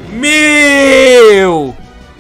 Meu!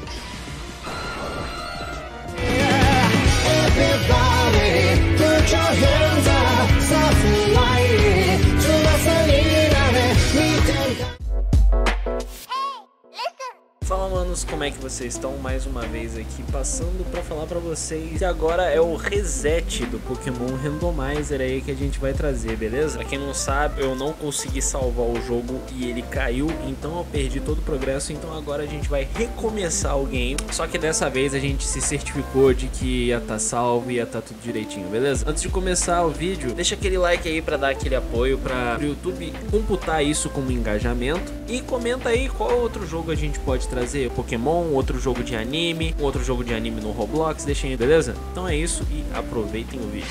Fala, manos, como é que vocês estão? Mais uma vez aqui passando pra falar pra vocês. E agora é o reset do Pokémon Randomizer aí que a gente vai trazer, beleza? Pra quem não sabe, eu não consegui salvar o jogo e ele caiu, então eu perdi todo o progresso. Então agora a gente vai recomeçar o game. Só que dessa vez a gente se certificou de que ia estar salvo e ia estar tudo direitinho, beleza? Antes de começar o vídeo, deixa aquele like aí pra dar aquele apoio pra o YouTube computar isso como engajamento. E comenta aí qual outro jogo a gente pode trazer. Pokémon, outro jogo de anime, outro jogo de anime no Roblox, deixem aí, beleza? Então é isso e aproveitem o vídeo.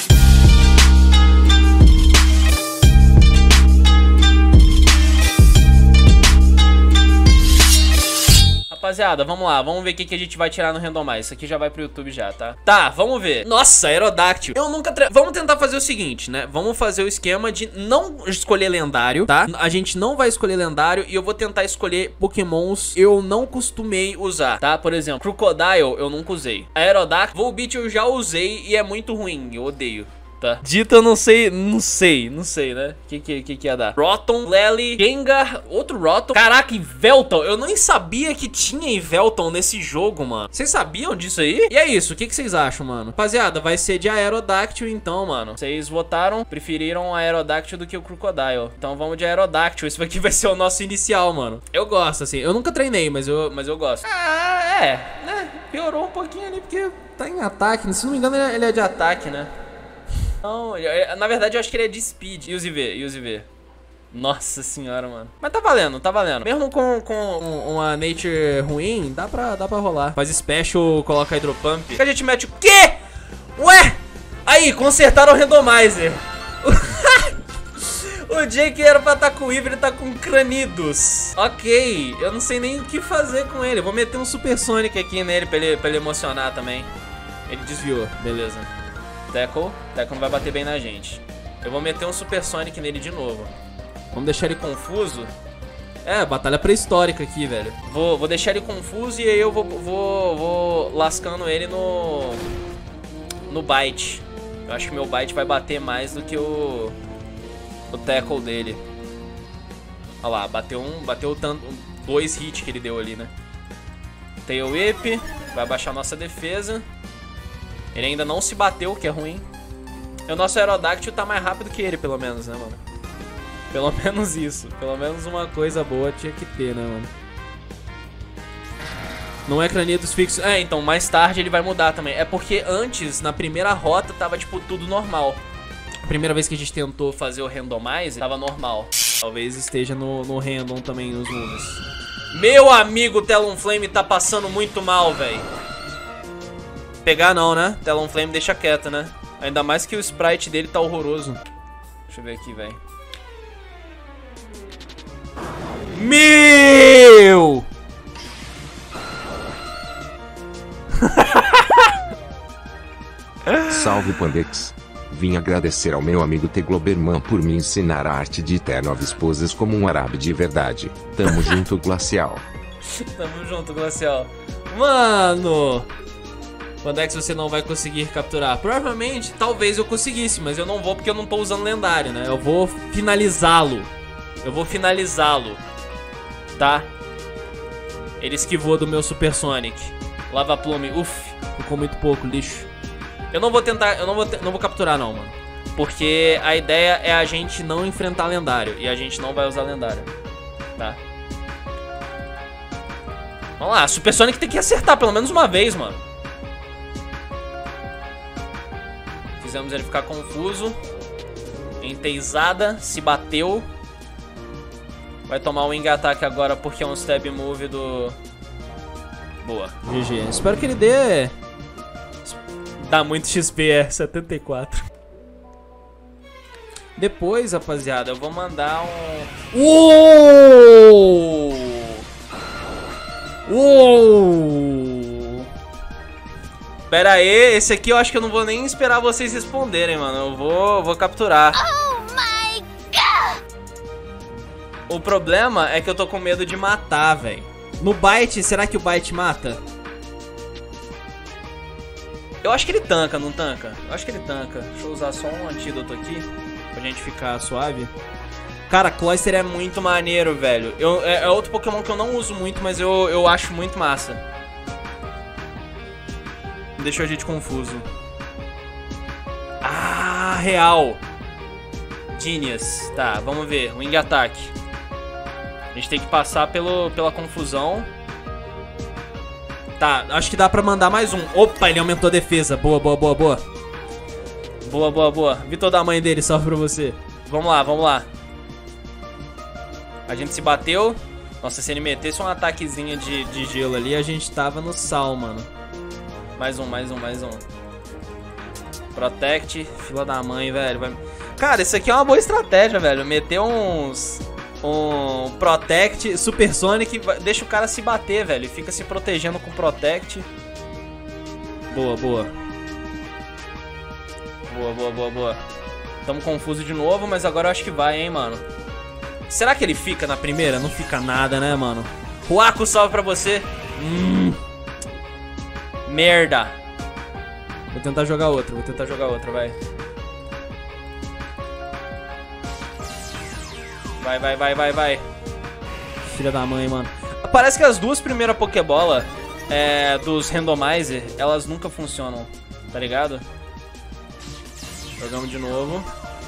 Rapaziada, vamos lá, vamos ver o que a gente vai tirar no Randomizer. Isso aqui já vai pro YouTube já, tá? Tá, vamos ver. Nossa, Aerodactyl. Eu nunca... Vamos tentar fazer o seguinte, né? Vamos fazer o esquema de não escolher lendário, tá? A gente não vai escolher lendário e eu vou tentar escolher Pokémons eu não costumei usar, tá? Por exemplo, Crocodile eu nunca usei. Aerodactyl, Volbeat eu já usei e é muito ruim, eu odeio. Tá. Dita eu não sei, né? O que ia dar? Rotom, Lely, Gengar, outro Rotom. Caraca, Yveltal, eu nem sabia que tinha Yveltal nesse jogo, mano. Vocês sabiam disso aí? E é isso, o que vocês acham, mano? Rapaziada, vai ser de Aerodactyl então, mano. Vocês votaram, preferiram Aerodactyl do que o Crocodile. Então vamos de Aerodactyl, esse aqui vai ser o nosso inicial, mano. Eu gosto, assim, eu nunca treinei, mas eu gosto. Ah, né? Piorou um pouquinho ali, porque tá em ataque, se não me engano ele é de ataque, né? Não, na verdade eu acho que ele é de speed. Use V. Nossa senhora, mano. Mas tá valendo, tá valendo. Mesmo com uma nature ruim, dá pra rolar. Faz special, coloca hidropump. A gente mete o quê? Ué? Aí, consertaram o Randomizer. O Jake era pra estar com o Weaver, ele tá com Cranidos. Ok, eu não sei nem o que fazer com ele. Eu vou meter um Super Sonic aqui nele pra ele emocionar também. Ele desviou, beleza. Tackle não vai bater bem na gente. Eu vou meter um Super Sonic nele de novo. Vamos deixar ele confuso. É, batalha pré-histórica aqui, velho. Vou deixar ele confuso e aí eu vou lascando ele no bite. Eu acho que meu bite vai bater mais do que o tackle dele. Olha lá, bateu tanto, 2 hits que ele deu ali, né? Tail Whip, vai baixar nossa defesa. Ele ainda não se bateu, o que é ruim. E o nosso Aerodactyl tá mais rápido que ele, pelo menos, né, mano? Pelo menos isso. Pelo menos uma coisa boa tinha que ter, né, mano? Não é Cranidos fixo. É, então, mais tarde ele vai mudar também. É porque antes, na primeira rota, tava, tipo, tudo normal. A primeira vez que a gente tentou fazer o Randomizer, tava normal. Talvez esteja no Random também os moves. Meu amigo, o Talonflame tá passando muito mal, velho. Pegar não, né? Talonflame deixa quieto, né? Ainda mais que o sprite dele tá horroroso. Deixa eu ver aqui, velho. Meu! Salve, Pandex. Vim agradecer ao meu amigo Tegloberman por me ensinar a arte de ter 9 esposas como um árabe de verdade. Tamo junto, Glacial. Tamo junto, Glacial. Mano! Pandex, você não vai conseguir capturar. Provavelmente, talvez eu conseguisse, mas eu não vou porque eu não tô usando lendário, né? Eu vou finalizá-lo. Tá? Ele esquivou do meu Super Sonic. Lava Plume, ficou muito pouco, lixo. Eu não vou tentar, não vou capturar não, mano. Porque a ideia é a gente não enfrentar lendário. E a gente não vai usar lendário. Tá? Vamos lá, Super Sonic tem que acertar pelo menos uma vez, mano. Fizemos ele ficar confuso. Enteisada, se bateu. Vai tomar um Wing Attack agora porque é um Stab Move do... Boa. GG. Espero que ele dê... Dá muito XP, 74. Depois, rapaziada, eu vou mandar um... Pera aí, esse aqui eu acho que eu não vou nem esperar vocês responderem, mano. Eu vou capturar. Oh my God! O problema é que eu tô com medo de matar, velho. No Bite, será que o Bite mata? Eu acho que ele tanca, não tanca? Eu acho que ele tanca. Deixa eu usar só um antídoto aqui, pra gente ficar suave. Cara, Cloyster é muito maneiro, velho. É outro Pokémon que eu não uso muito, mas eu acho muito massa. Deixou a gente confuso. Ah, real. Genius. Tá, vamos ver. Wing Attack. A gente tem que passar pela confusão. Tá, acho que dá pra mandar mais um. Opa, ele aumentou a defesa. Boa, boa, boa, boa. Boa, boa, boa. Vitor da mãe dele, salve pra você. Vamos lá, vamos lá. A gente se bateu. Nossa, se ele metesse um ataquezinho de gelo ali, a gente tava no sal, mano. Mais um, mais um, mais um. Protect, fila da mãe, velho. Cara, isso aqui é uma boa estratégia, velho. Meter um Protect, Super Sonic, deixa o cara se bater, velho. E fica se protegendo com Protect. Boa, boa. Boa, boa, boa, boa. Tamo confuso de novo, mas agora eu acho que vai, hein, mano. Será que ele fica na primeira? Não fica nada, né, mano? Ruaco, salve pra você. Merda. Vou tentar jogar outra, vai. Vai. Filha da mãe, mano. Parece que as duas primeiras Pokébola dos Randomizer, elas nunca funcionam, tá ligado? Jogamos de novo.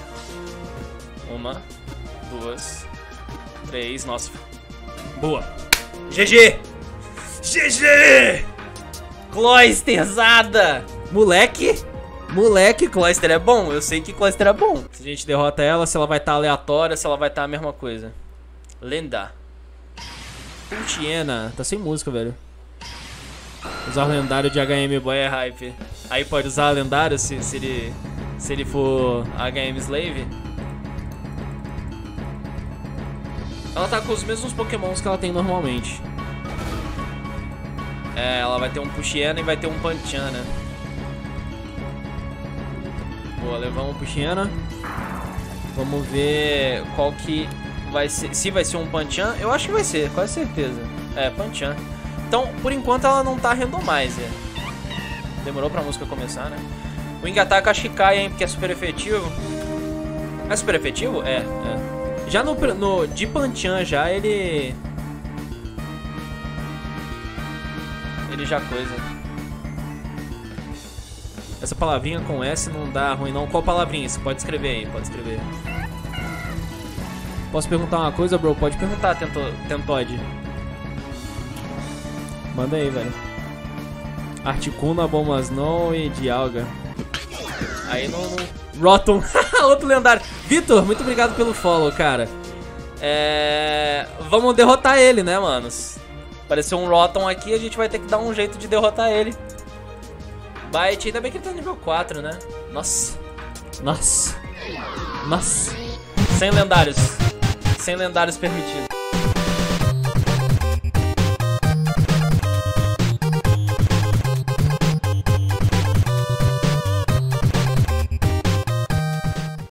1, 2, 3, nossa. Boa. GG! GG! Cloysterzada! Moleque, Cloyster é bom. Eu sei que Cloyster é bom. Se a gente derrota ela, se ela vai estar aleatória, se ela vai estar a mesma coisa. Lenda. Pultiena. Tá sem música, velho. Usar o lendário de HM Boy é hype. Aí pode usar lendário se ele for HM Slave. Ela tá com os mesmos Pokémons que ela tem normalmente. Ela vai ter um Puxiana e vai ter um Panchana, né? Boa, levamos um Puxiana. Vamos ver qual que vai ser. Se vai ser um Panchana, eu acho que vai ser, quase certeza. Panchana. Então, por enquanto ela não tá Randomizer. Demorou pra música começar, né? O Wing Attack acho que cai, hein, porque é super efetivo. É super efetivo? É. Já de Panchana já ele já coisa. Essa palavrinha com S não dá ruim não. Qual palavrinha? Você pode escrever aí, pode escrever. Posso perguntar uma coisa, bro? Pode perguntar, Tentoide. Manda aí, velho. Articuna, Bombasnon e Dialga. Aí não... Rotom. Outro lendário. Vitor, muito obrigado pelo follow, cara. Vamos derrotar ele, né, manos? Apareceu um Rotom aqui, a gente vai ter que dar um jeito de derrotar ele. Bite, ainda bem que ele tá nível 4, né? Nossa. 100 lendários. 100 lendários permitidos.